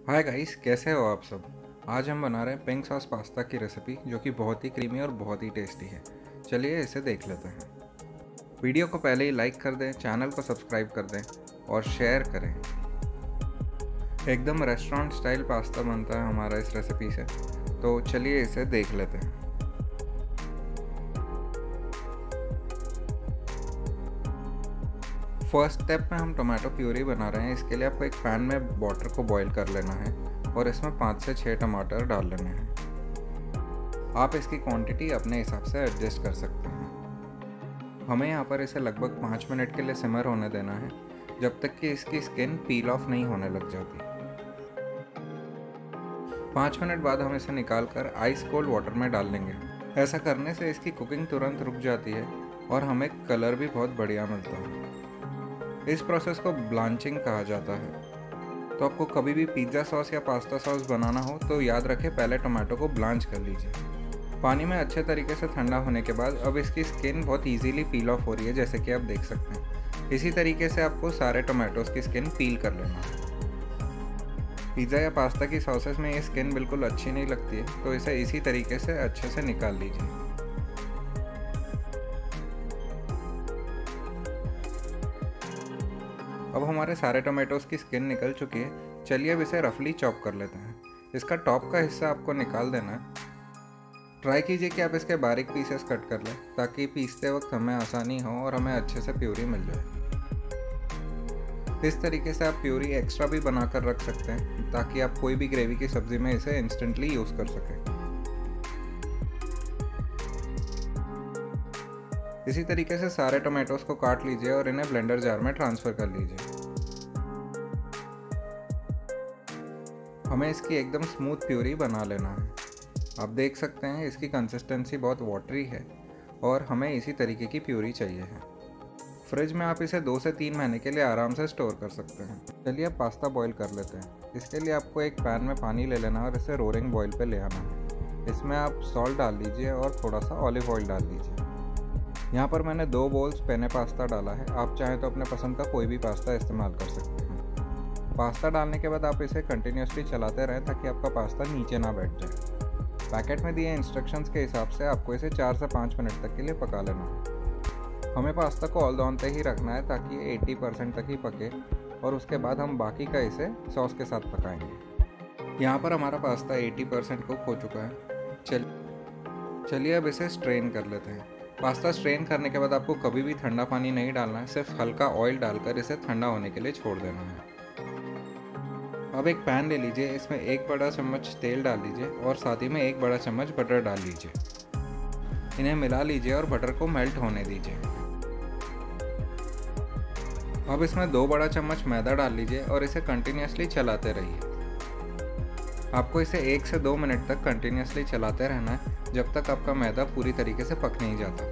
Hi guys, कैसे हो आप सब। आज हम बना रहे हैं पिंक सॉस पास्ता की रेसिपी, जो कि बहुत ही क्रीमी और बहुत ही टेस्टी है। चलिए इसे देख लेते हैं। वीडियो को पहले ही लाइक कर दें, चैनल को सब्सक्राइब कर दें और शेयर करें। एकदम रेस्टोरेंट स्टाइल पास्ता बनता है हमारा इस रेसिपी से, तो चलिए इसे देख लेते हैं। फर्स्ट स्टेप में हम टोमेटो प्यूरी बना रहे हैं। इसके लिए आपको एक पैन में वाटर को बॉईल कर लेना है और इसमें 5 से 6 टमाटर डाल लेने हैं। आप इसकी क्वांटिटी अपने हिसाब से एडजस्ट कर सकते हैं। हमें यहाँ पर इसे लगभग 5 मिनट के लिए सिमर होने देना है, जब तक कि इसकी स्किन पील ऑफ नहीं होने लग जाती। 5 मिनट बाद हम इसे निकाल कर आइस कोल्ड वाटर में डाल लेंगे। ऐसा करने से इसकी कुकिंग तुरंत रुक जाती है और हमें कलर भी बहुत बढ़िया मिलता है। इस प्रोसेस को ब्लांचिंग कहा जाता है। तो आपको कभी भी पिज़्ज़ा सॉस या पास्ता सॉस बनाना हो तो याद रखें, पहले टमाटो को ब्लांच कर लीजिए। पानी में अच्छे तरीके से ठंडा होने के बाद अब इसकी स्किन बहुत इजीली पील ऑफ हो रही है, जैसे कि आप देख सकते हैं। इसी तरीके से आपको सारे टमाटोज़ की स्किन पील कर लेना है। पिज़्ज़ा या पास्ता की सॉसेस में ये स्किन बिल्कुल अच्छी नहीं लगती है, तो इसे इसी तरीके से अच्छे से निकाल लीजिए। अब हमारे सारे टमाटोज़ की स्किन निकल चुकी है। चलिए अब इसे रफली चॉप कर लेते हैं। इसका टॉप का हिस्सा आपको निकाल देना है। ट्राई कीजिए कि आप इसके बारीक पीसेस कट कर लें, ताकि पीसते वक्त हमें आसानी हो और हमें अच्छे से प्यूरी मिल जाए। इस तरीके से आप प्यूरी एक्स्ट्रा भी बना कर रख सकते हैं, ताकि आप कोई भी ग्रेवी की सब्ज़ी में इसे इंस्टेंटली यूज़ कर सकें। इसी तरीके से सारे टमाटोज़ को काट लीजिए और इन्हें ब्लेंडर जार में ट्रांसफ़र कर लीजिए। हमें इसकी एकदम स्मूथ प्यूरी बना लेना है। आप देख सकते हैं इसकी कंसिस्टेंसी बहुत वाटरी है और हमें इसी तरीके की प्यूरी चाहिए है। फ्रिज में आप इसे 2 से 3 महीने के लिए आराम से स्टोर कर सकते हैं। चलिए अब पास्ता बॉईल कर लेते हैं। इसके लिए आपको एक पैन में पानी ले लेना है और इसे रोरिंग बॉईल पे ले आना है। इसमें आप सॉल्ट डाल लीजिए और थोड़ा सा ऑलिव ऑयल डाल लीजिए। यहाँ पर मैंने 2 बोल्स पेने पास्ता डाला है। आप चाहें तो अपने पसंद का कोई भी पास्ता इस्तेमाल कर सकते हैं। पास्ता डालने के बाद आप इसे कंटिन्यूसली चलाते रहें, ताकि आपका पास्ता नीचे ना बैठ जाए। पैकेट में दिए इंस्ट्रक्शंस के हिसाब से आपको इसे 4 से 5 मिनट तक के लिए पका लेना है। हमें पास्ता को ऑल दौन पे ही रखना है, ताकि ये 80% तक ही पके और उसके बाद हम बाकी का इसे सॉस के साथ पकाएंगे। यहाँ पर हमारा पास्ता 80% कुक हो चुका है। चलिए अब इसे स्ट्रेन कर लेते हैं। पास्ता स्ट्रेन करने के बाद आपको कभी भी ठंडा पानी नहीं डालना है, सिर्फ हल्का ऑयल डालकर इसे ठंडा होने के लिए छोड़ देना है। अब एक पैन ले लीजिए, इसमें 1 बड़ा चम्मच तेल डाल लीजिए और साथ ही में 1 बड़ा चम्मच बटर डाल लीजिए। इन्हें मिला लीजिए और बटर को मेल्ट होने दीजिए। अब इसमें 2 बड़ा चम्मच मैदा डाल लीजिए और इसे कंटिन्यूसली चलाते रहिए। आपको इसे 1 से 2 मिनट तक कंटिन्यूसली चलाते रहना है, जब तक आपका मैदा पूरी तरीके से पक नहीं जाता।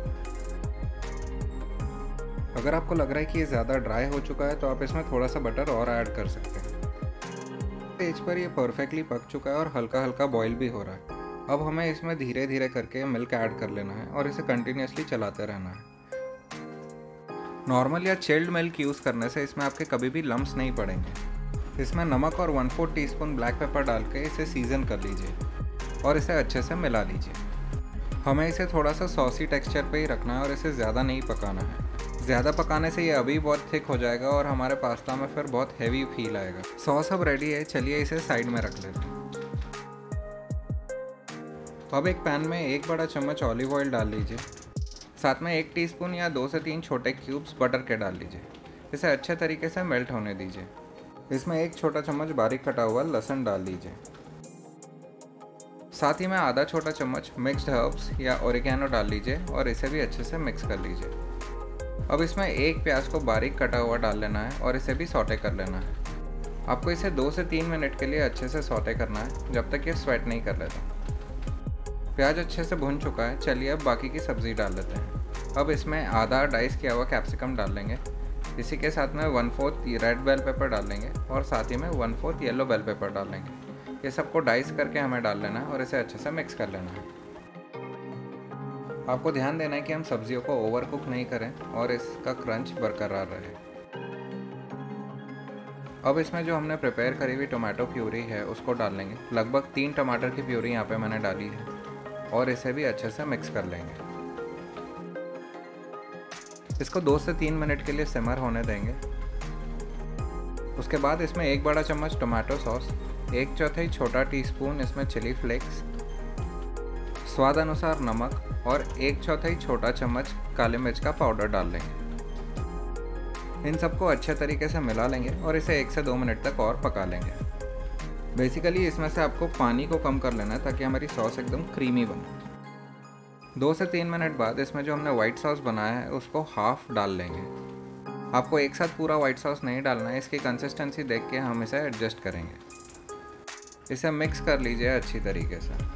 अगर आपको लग रहा है कि ये ज़्यादा ड्राई हो चुका है, तो आप इसमें थोड़ा सा बटर और ऐड कर सकते हैं। स्टेज पर ये परफेक्टली पक चुका है और हल्का हल्का बॉईल भी हो रहा है। अब हमें इसमें धीरे धीरे करके मिल्क ऐड कर लेना है और इसे कंटिन्यूसली चलाते रहना है। नॉर्मल या चिल्ड मिल्क यूज़ करने से इसमें आपके कभी भी लम्प्स नहीं पड़ेंगे। इसमें नमक और 1/4 टीस्पून ब्लैक पेपर डाल के इसे सीज़न कर लीजिए और इसे अच्छे से मिला लीजिए। हमें इसे थोड़ा सा सॉसी टेक्सचर पे ही रखना है और इसे ज़्यादा नहीं पकाना है। ज़्यादा पकाने से ये अभी बहुत थिक हो जाएगा और हमारे पास्ता में फिर बहुत हैवी फील आएगा। सॉस अब रेडी है, चलिए इसे साइड में रख लेते हैं। अब एक पैन में 1 बड़ा चम्मच ऑलिव ऑयल डाल लीजिए। साथ में 1 टीस्पून या 2 से 3 छोटे क्यूब्स बटर के डाल लीजिए। इसे अच्छे तरीके से मेल्ट होने दीजिए। इसमें 1 छोटा चम्मच बारीक कटा हुआ लहसुन डाल लीजिए। साथ ही में आधा छोटा चम्मच मिक्स्ड हर्ब्स या ओरिगैनो डाल लीजिए और इसे भी अच्छे से मिक्स कर लीजिए। अब इसमें 1 प्याज को बारीक कटा हुआ डाल लेना है और इसे भी सौटे कर लेना है। आपको इसे 2 से 3 मिनट के लिए अच्छे से सौटे करना है, जब तक ये स्वेट नहीं कर लेता। प्याज अच्छे से भुन चुका है। चलिए अब बाकी की सब्ज़ी डाल लेते हैं। अब इसमें आधा डाइस किया हुआ कैप्सिकम डाल लेंगे। इसी के साथ में 1/4 रेड बेल पेपर डाल लेंगे और साथ ही में 1/4 येलो बेल पेपर डाल लेंगे। ये सबको डाइस करके हमें डाल लेना है और इसे अच्छे से मिक्स कर लेना है। आपको ध्यान देना है कि हम सब्जियों को ओवर कुक नहीं करें और इसका क्रंच बरकरार रहे। अब इसमें जो हमने प्रिपेयर करी हुई टोमेटो प्यूरी है उसको डाल लेंगे। लगभग 3 टमाटर की प्यूरी यहाँ पे मैंने डाली है और इसे भी अच्छे से मिक्स कर लेंगे। इसको 2 से 3 मिनट के लिए सिमर होने देंगे। उसके बाद इसमें 1 बड़ा चम्मच टोमेटो सॉस, 1/4 छोटा टीस्पून इसमें चिली फ्लेक्स, स्वाद अनुसार नमक और 1/4 छोटा चम्मच काली मिर्च का पाउडर डाल लेंगे। इन सबको अच्छे तरीके से मिला लेंगे और इसे 1 से 2 मिनट तक और पका लेंगे। बेसिकली इसमें से आपको पानी को कम कर लेना है ताकि हमारी सॉस एकदम क्रीमी बने। 2 से 3 मिनट बाद इसमें जो हमने वाइट सॉस बनाया है उसको हाफ डाल लेंगे। आपको एक साथ पूरा वाइट सॉस नहीं डालना है, इसकी कंसिस्टेंसी देख के हम इसे एडजस्ट करेंगे। इसे मिक्स कर लीजिए अच्छी तरीके से।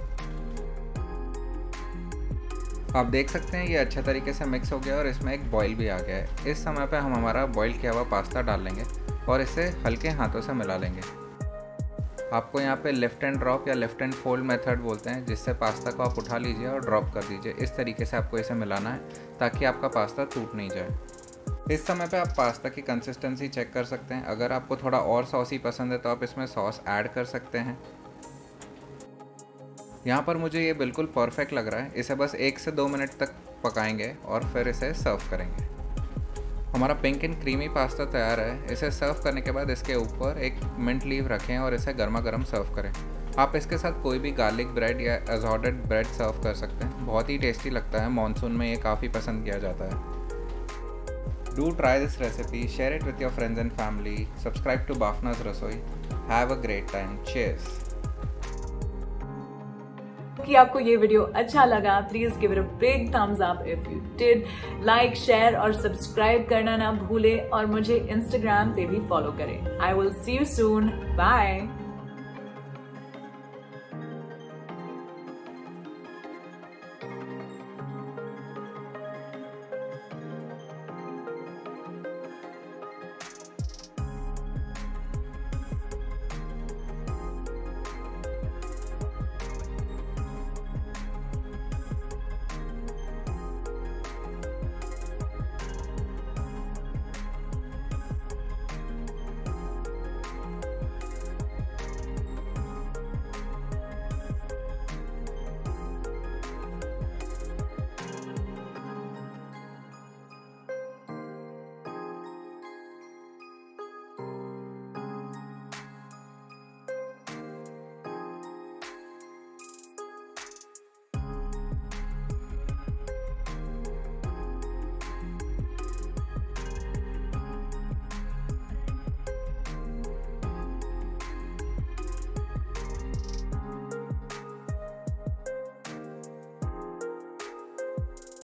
आप देख सकते हैं ये अच्छे तरीके से मिक्स हो गया और इसमें एक बॉईल भी आ गया है। इस समय पे हम हमारा बॉईल किया हुआ पास्ता डाल लेंगे और इसे हल्के हाथों से मिला लेंगे। आपको यहाँ पे लेफ़्ट एंड ड्रॉप या लेफ़्ट एंड फोल्ड मेथड बोलते हैं, जिससे पास्ता को आप उठा लीजिए और ड्रॉप कर दीजिए। इस तरीके से आपको इसे मिलाना है ताकि आपका पास्ता टूट नहीं जाए। इस समय पे आप पास्ता की कंसिस्टेंसी चेक कर सकते हैं। अगर आपको थोड़ा और सॉसी पसंद है तो आप इसमें सॉस ऐड कर सकते हैं। यहाँ पर मुझे ये बिल्कुल परफेक्ट लग रहा है। इसे बस 1 से 2 मिनट तक पकाएंगे और फिर इसे सर्व करेंगे। हमारा पिंक एंड क्रीमी पास्ता तैयार है। इसे सर्व करने के बाद इसके ऊपर एक मिंट लीव रखें और इसे गर्मा गर्म सर्व करें। आप इसके साथ कोई भी गार्लिक ब्रेड या असॉर्टेड ब्रेड सर्व कर सकते हैं। बहुत ही टेस्टी लगता है। मॉनसून में ये काफ़ी पसंद किया जाता है। Do try this recipe, share it with your friends and family, subscribe to Bafna's Rasoi. Have a great time. Cheers. कि आपको ये वीडियो अच्छा लगा, please give it a big thumbs up if you did. Like, share और subscribe करना ना भूले और मुझे इंस्टाग्राम पे भी फॉलो करें। I will see you soon. Bye.